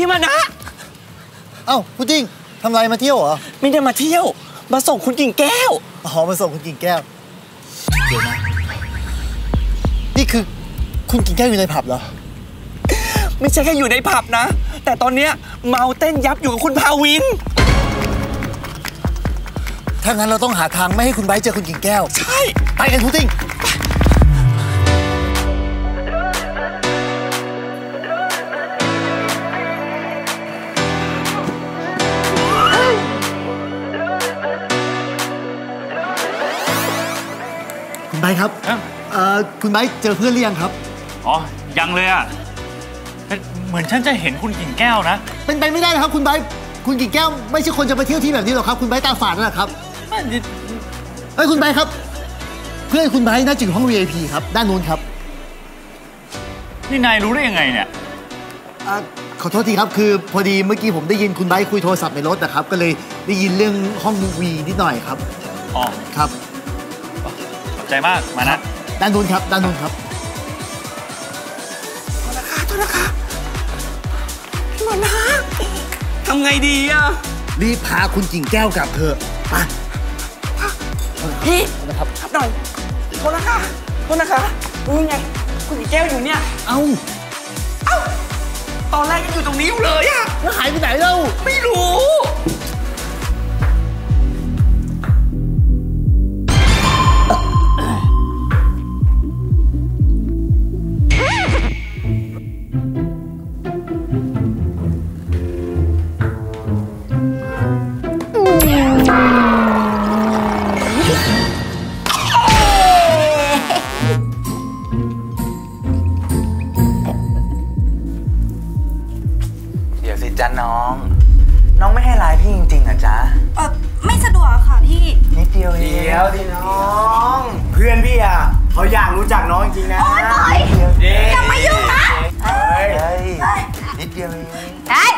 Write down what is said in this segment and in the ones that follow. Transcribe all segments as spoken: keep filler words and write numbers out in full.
มานะเอ้าพุดดิ้งทำไรมาเที่ยวเหรอไม่ได้มาเที่ยวมาส่งคุณกิ่งแก้วอ๋อมาส่งคุณกิ่งแก้วเดี๋ยวนะนี่คือคุณกิ่งแก้วอยู่ในผับเหรอไม่ใช่แค่อยู่ในผับนะแต่ตอนเนี้ยเมาเต้นยับอยู่กับคุณภาวินถ้างั้นเราต้องหาทางไม่ให้คุณไบร์ทเจอคุณกิ่งแก้วใช่ไปกันพุดดิ้งคุณไบร์ทครับเอ่อคุณไบร์ทเจอเพื่อนหรือยังครับอ๋อยังเลยอ่ะเหมือนฉันจะเห็นคุณกิ่งแก้วนะเป็นไปไม่ได้นะครับคุณไบร์ทคุณกิ่งแก้วไม่ใช่คนจะมาเที่ยวที่แบบนี้หรอกครับคุณไบร์ทตาฝาดนั่นแหละครับเอ้ยคุณไบร์ทครับเพื่อนคุณไบร์ทน่าจะอยู่ห้อง วี ไอ พี ครับด้านนู้นครับนี่นายรู้ได้ยังไงเนี่ยขอโทษทีครับคือพอดีเมื่อกี้ผมได้ยินคุณไบร์ทคุยโทรศัพท์ในรถนะครับก็เลยได้ยินเรื่องห้องวีนิดหน่อยครับอ๋อครับขอบใจมากมานะด้านนู้นครับด้านนู้นครับโทษนะคะโทษนะคะพี่มานะทำไงดีอะรีบพาคุณกิ่งแก้วกลับเถอะไปพี่นะครับครับหน่อยโทษนะคะโทษนะคะรู้ไงคุณกิ่งแก้วอยู่เนี่ยเอ้าเอ้าตอนแรกก็อยู่ตรงนี้อยู่เลยอะแล้วหายไปไหนเล่าไม่รู้จ๊ะน้องน้องไม่ให้ร้ายพี่จริงๆเหรอจ๊ะเออไม่สะดวกค่ะพี่นิดเดียวเดียวดิน้องเพื่อนพี่อ่ะเขาอยากรู้จักน้องจริงนะโอ๊ยปล่อยอย่ามายุ่งนะเฮ้ยนิดเดียวเองเฮ้ย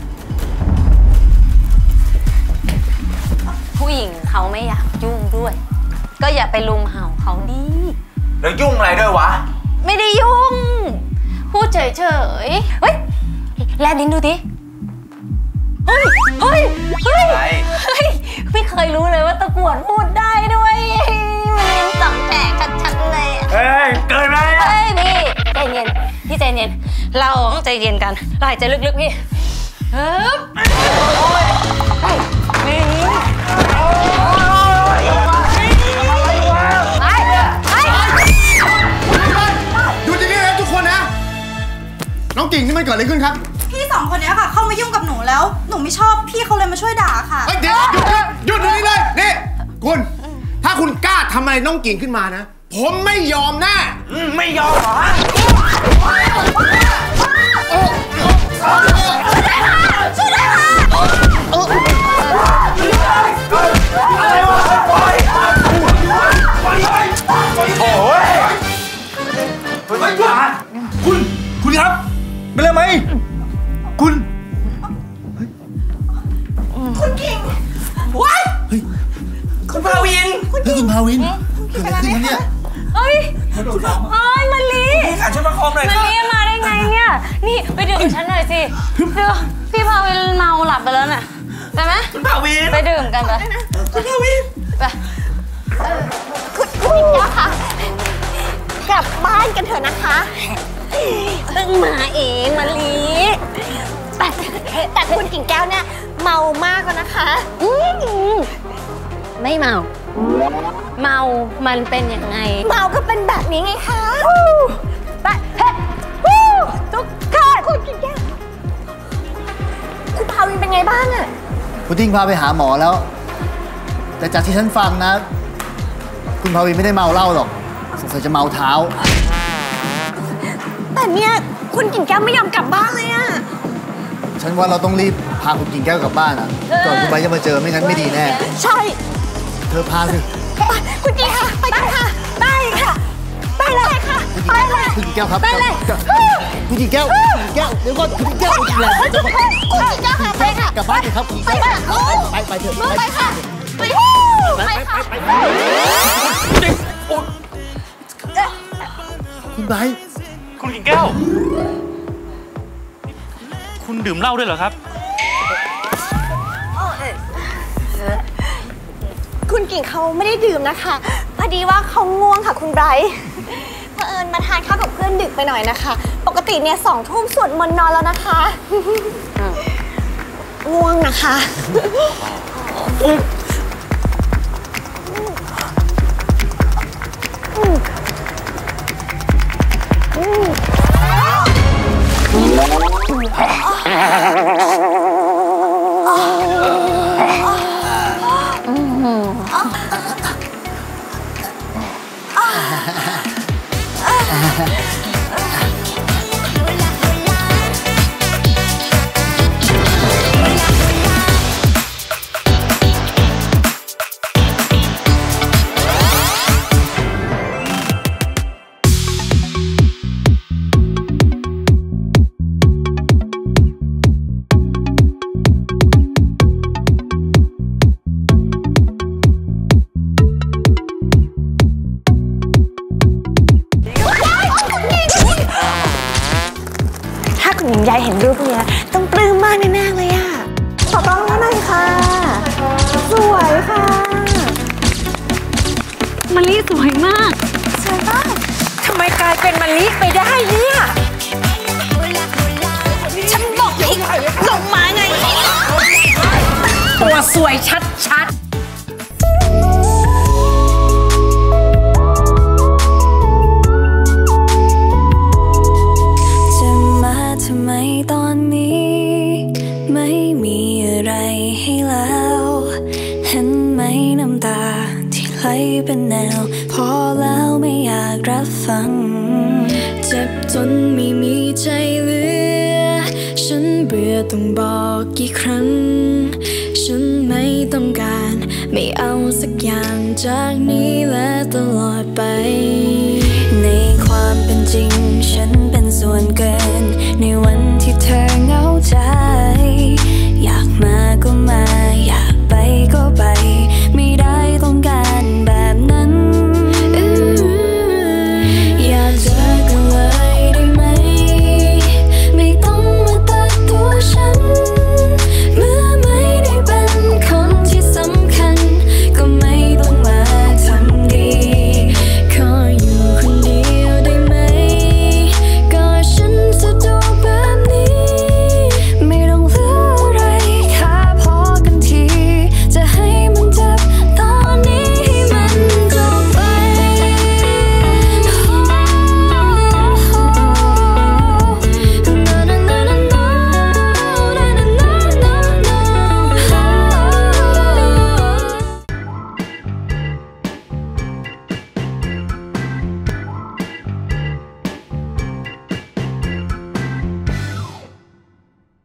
ผู้หญิงเขาไม่อยากยุ่งด้วยก็อย่าไปลุมเห่าเขาดิแล้วยุ่งอะไรด้วยวะไม่ได้ยุ่งพูดเฉยๆเฮ้ยแลบลิ้นดูดิเฮ้ยเฮ้ยเฮ้ยเฮ้ยไม่เคยรู้เลยว่าตะกรวดพูดได้ด้วยมันเล่นจับแจกชัดๆเลยเฮ้ยเกินไปเฮ้ยพี่ใจเย็นพี่ใจเย็นเราต้องใจเย็นกันเราหายใจลึกๆพี่เฮ้ยนี่ดูที่นี่นะทุกคนนะน้องกิ่งนี่มันเกิดอะไรขึ้นครับพี่สองคนนี้ค่ะเข้ามายุ่งกับหนูแล้วหนูไม่ชอบพี่เขาเลยมาช่วยด่าค่ะเดี๋ยวหยุดหยุดตรงนี้เลยนี่คุณถ้าคุณกล้าทำอะไรน้องกิ่งขึ้นมานะผมไม่ยอมแน่ไม่ยอมเหรอช่วยด้วยค่ะอะไรวะปล่อยโอ้ยคุณคุณครับเป็นไรไหมคุณคุณกิ่งว้ายเฮ้ยคุณภาวินเฮ้ยคุณภาวินเกิดอะไรขึ้นเนี่ยเฮ้ยเฮ้ยมะลิพี่ขาช่วยประคองหน่อยมะลิมาได้ไงเนี่ยนี่ไปดื่มกับฉันหน่อยสิเดี๋ยวพี่ภาวินเมาหลับไปแล้วน่ะไปไหมคุณภาวินไปดื่มกันไปคุณภาวินไปคุณคุณกิ่งค่ะกลับบ้านกันเถอะนะคะเพิ่งมาเองมะลิแต่แต่คุณกิ่งแก้วเนี่ยเมามากแล้วนะคะไม่เมาเมามันเป็นยังไงเมาก็เป็นแบบนี้ไงคะไปเฮ้ทุกคนคุณกิ่งแก้วคุณภาวินเป็นไงบ้างอะพุดดิ้งพาไปหาหมอแล้วแต่จากที่ฉันฟังนะคุณภาวินไม่ได้เมาเหล้าหรอกสงสัยจะเมาเท้าแต่เนี่ยคุณกิ่งแก้วไม่ยอมกลับบ้านเลยอะฉันว่าเราต้องรีบพาคุณกิ่งแก้วกลับบ้านนะก่อนคุณไบร์ทจะมาเจอไม่งั้นไม่ดีแน่ใช่เธอพาสิคุณกิ่งค่ะไปกันค่ะได้ค่ะไปเลยค่ะไปเลยคุณกิ่งแก้วครับไปเลยคุณกิ่งแก้วคุณกิ่งแก้วเดี๋ยวก่อนคุณกิ่งแก้วคุณกิ่งแก้วคุณกิ่งแก้วค่ะไปค่ะกลับบ้านเลยครับคุณกิ่งแก้วไปไปเถอะไปค่ะไปไปค่ะคุณไบร์ทคุณกิ่งแก้วคุณดื่มเหล้าด้วยเหรอครับคุณกิ่งเขาไม่ได้ดื่มนะคะพอดีว่าเขาง่วงค่ะคุณไบรท์เผอิญมาทานข้าวกับเพื่อนดึกไปหน่อยนะคะปกติเนี่ยสองทุ่มสวดมนต์นอนแล้วนะคะง่วงนะคะหญิงยายเห็นรูปเนี้ยต้องปลื้มมากแน่ๆเลยอะขอต้องหน่อยค่ะสวยค่ะมะลิสวยมากสวยมากทำไมกลายเป็นมะลิไปได้เนี่ยฉันบอกให้ลงมาไงตัวสวยชัดๆทำไมตอนนี้ไม่มีอะไรให้แล้วเห็นไหมน้ำตาที่ไหลเป็นแนวพอแล้วไม่อยากรับฟังเจ็บจนไม่มีใจเหลือฉันเบื่อต้องบอกกี่ครั้งฉันไม่ต้องการไม่เอาสักอย่างจากนี้และตลอดไปในความเป็นจริงฉันเป็นส่วนเกิน